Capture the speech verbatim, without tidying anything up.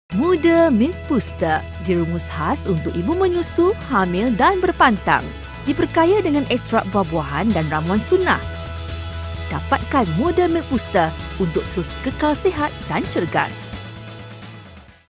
Muda Milk Booster dirumus khas untuk ibu menyusu, hamil dan berpantang. Diperkaya dengan ekstrak buah-buahan dan ramuan sunnah. Dapatkan Muda Milk Booster untuk terus kekal sihat dan cergas.